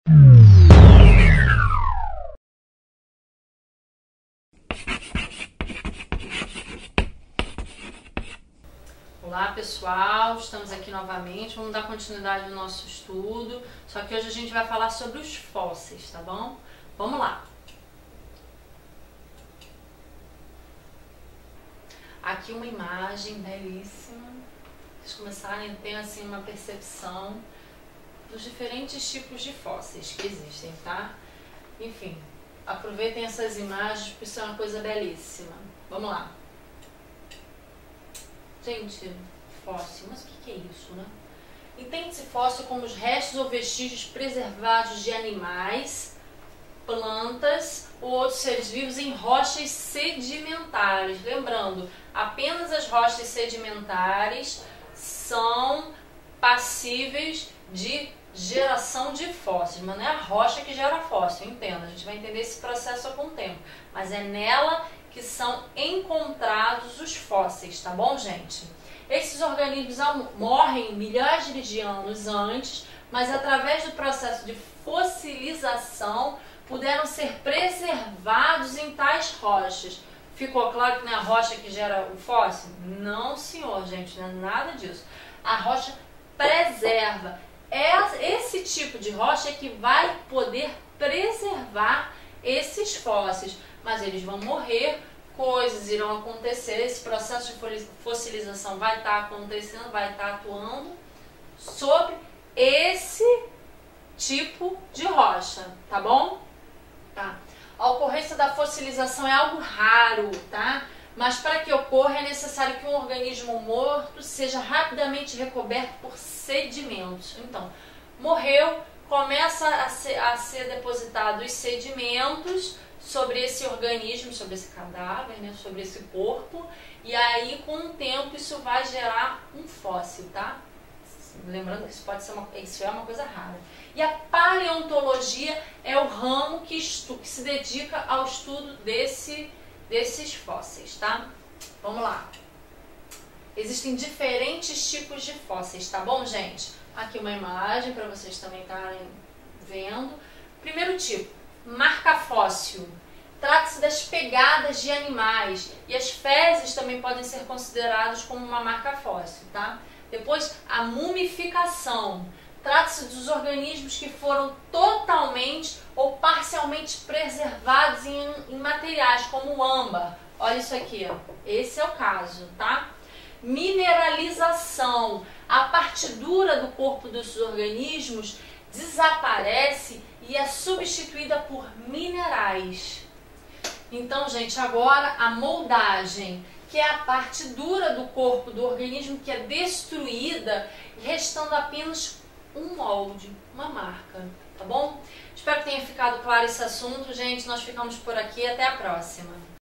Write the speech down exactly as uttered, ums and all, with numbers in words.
Olá pessoal, estamos aqui novamente, vamos dar continuidade no nosso estudo, só que hoje a gente vai falar sobre os fósseis, tá bom? Vamos lá! Aqui uma imagem belíssima, vocês começarem a ter assim uma percepção dos diferentes tipos de fósseis que existem, tá? Enfim, aproveitem essas imagens porque isso é uma coisa belíssima. Vamos lá! Gente, fóssil, mas o que, que é isso, né? Entende-se fóssil como os restos ou vestígios preservados de animais, plantas ou outros seres vivos em rochas sedimentares. Lembrando, apenas as rochas sedimentares são passíveis de geração de fósseis, mas não é a rocha que gera fóssil, entenda, a gente vai entender esse processo com o tempo, mas é nela que são encontrados os fósseis, tá bom, gente? Esses organismos morrem milhares de anos antes, mas através do processo de fossilização puderam ser preservados em tais rochas. Ficou claro que não é a rocha que gera o fóssil? Não, senhor, gente, não é nada disso. A rocha preserva. Esse tipo de rocha é que vai poder preservar esses fósseis, mas eles vão morrer, coisas irão acontecer, esse processo de fossilização vai estar acontecendo, vai estar atuando sobre esse tipo de rocha, tá bom? Tá. A ocorrência da fossilização é algo raro, tá? Mas para que ocorra é necessário que um organismo morto seja rapidamente recoberto por sedimentos. Então, morreu, começa a ser, a ser depositado os sedimentos sobre esse organismo, sobre esse cadáver, né, sobre esse corpo, e aí com o tempo isso vai gerar um fóssil, tá? Lembrando que isso pode ser uma, isso é uma coisa rara. E a paleontologia é o ramo que, estu, que se dedica ao estudo desse, desses fósseis, tá? Vamos lá. Existem diferentes tipos de fósseis, tá bom, gente? Aqui uma imagem para vocês também estarem vendo. Primeiro tipo, marca fóssil. Trata-se das pegadas de animais e as fezes também podem ser consideradas como uma marca fóssil, tá? Depois, a mumificação. Trata-se dos organismos que foram totalmente ou parcialmente preservados em, em materiais como o âmbar. Olha isso aqui, ó. Esse é o caso, tá? Mineralização. A parte dura do corpo dos organismos desaparece e é substituída por minerais. Então, gente, agora a moldagem, que é a parte dura do corpo do organismo que é destruída, restando apenas um molde, uma marca, tá bom? Espero que tenha ficado claro esse assunto, gente. Nós ficamos por aqui. Até a próxima.